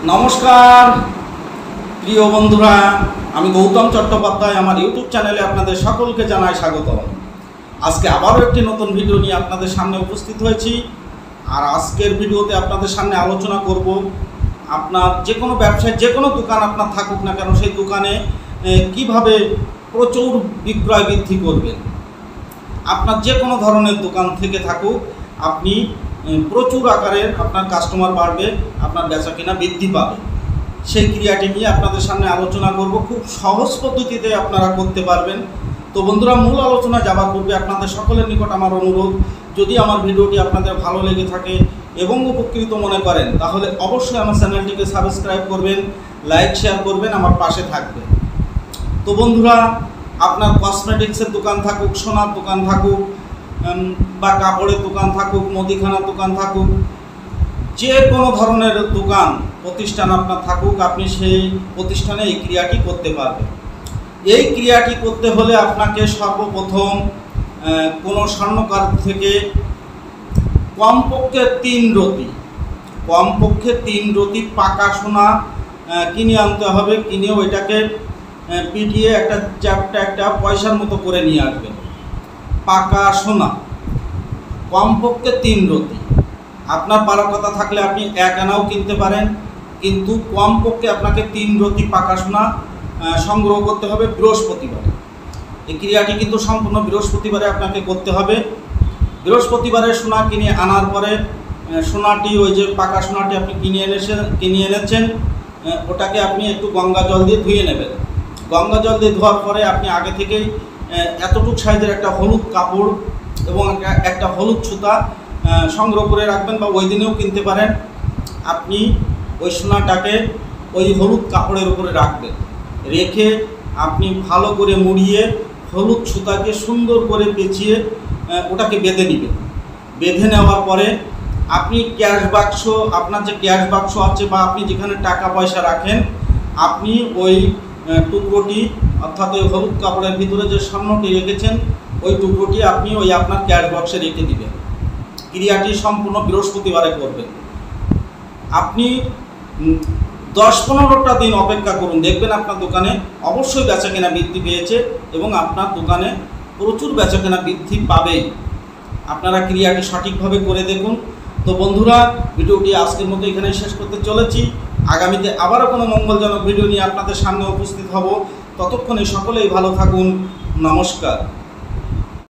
নমস্কার প্রিয় বন্ধুরা, আমি গৌতম চট্টোপাধ্যায় আমার ইউটিউব চ্যানেলে আপনাদের সকলকে জানাই স্বাগত। আজকে আবারও একটি নতুন ভিডিও নিয়ে আপনাদের সামনে উপস্থিত হয়েছি। আর আজকের ভিডিওতে আপনাদের সামনে আলোচনা করব আপনার যে কোনো ব্যবসায় যে কোনো দোকান আপনার থাকুক না কেন, সেই দোকানে কিভাবে প্রচুর বিক্রয় বৃদ্ধি করবেন। আপনার যে কোনো ধরনের দোকান থেকে থাকুক, আপনি প্রচুর আকারের আপনার কাস্টমার বাড়বে, আপনার বেচাকেনা বৃদ্ধি পাবে। সেই ক্রিয়াটি নিয়ে আপনাদের সামনে আলোচনা করব। খুব সহজ পদ্ধতিতে আপনারা করতে পারবেন। তো বন্ধুরা, মূল আলোচনা যাবার পূর্বে আপনাদের সকলের নিকট আমার অনুরোধ, যদি আমার ভিডিওটি আপনাদের ভালো লেগে থাকে এবং উপকৃত মনে করেন, তাহলে অবশ্যই আমার চ্যানেলটিকে সাবস্ক্রাইব করবেন, লাইক শেয়ার করবেন, আমার পাশে থাকবেন। তো বন্ধুরা, আপনার কসমেটিক্সের দোকান থাকুক, সোনার দোকান থাকুক, বা কাপড়ের দোকান থাকুক, মুদিখানার দোকান থাকুক, যে কোনো ধরনের দোকান প্রতিষ্ঠান আপনার থাকুক, আপনি সেই প্রতিষ্ঠানে এই ক্রিয়াটি করতে পারবেন। এই ক্রিয়াটি করতে হলে আপনাকে সর্বপ্রথম কোনো স্বর্ণকার থেকে কমপক্ষে 3 রতি পাকা সোনা কিনে আনতে হবে। কিনে ওইটাকে পিটিয়ে একটা পয়সার মতো করে নিয়ে আসবেন। পাকা সোনা কমপক্ষে 3 রতি। আপনার পারার কথা থাকলে আপনি 1 আনাও কিনতে পারেন, কিন্তু কমপক্ষে আপনাকে 3 রতি পাকা সোনা সংগ্রহ করতে হবে বৃহস্পতিবারে। এই ক্রিয়াটি কিন্তু সম্পূর্ণ বৃহস্পতিবারে আপনাকে করতে হবে। বৃহস্পতিবারে সোনা কিনে আনার পরে সোনাটি, ওই যে পাকা সোনাটি আপনি কিনে এনেছেন, ওটাকে আপনি একটু গঙ্গা জল দিয়ে ধুয়ে নেবেন। গঙ্গা জল দিয়ে ধোয়ার পরে আপনি আগে থেকেই এতটুকু সাইজের একটা হলুদ কাপড় এবং একটা হলুদ সুতা সংগ্রহ করে রাখবেন, বা ওই দিনেও কিনতে পারেন। আপনি ওই সোনাটাকে ওই হলুদ কাপড়ের উপরে রাখবেন। রেখে আপনি ভালো করে মুড়িয়ে হলুদ সুতাকে সুন্দর করে পেঁচিয়ে ওটাকে বেঁধে নেবেন। বেঁধে নেওয়ার পরে আপনি ক্যাশ বাক্স, আপনার যে ক্যাশ বাক্স আছে বা আপনি যেখানে টাকা পয়সা রাখেন, আপনি ওই টুকরোটি, অর্থাৎ ওই হলুদ কাপড়ের ভিতরে যে স্বর্ণটি রেখেছেন, ওই টুকরোটি আপনি ওই আপনার ক্যাশ বক্সে রেখে দিবেন। ক্রিয়াটি সম্পূর্ণ বৃহস্পতিবারে করবেন। আপনি 10-15টা দিন অপেক্ষা করুন, দেখবেন আপনার দোকানে অবশ্যই বেচাকেনা বৃদ্ধি পেয়েছে এবং আপনার দোকানে প্রচুর বেচাকেনা বৃদ্ধি পাবেই। আপনারা ক্রিয়াটি সঠিকভাবে করে দেখুন। তো বন্ধুরা, ভিডিওটি আজকের মতো এখানে শেষ করতে চলেছি। আগামীতে আবারও কোনো মঙ্গলজনক ভিডিও নিয়ে আপনাদের সামনে উপস্থিত হব। ততক্ষণে সকলেই ভালো থাকুন। নমস্কার।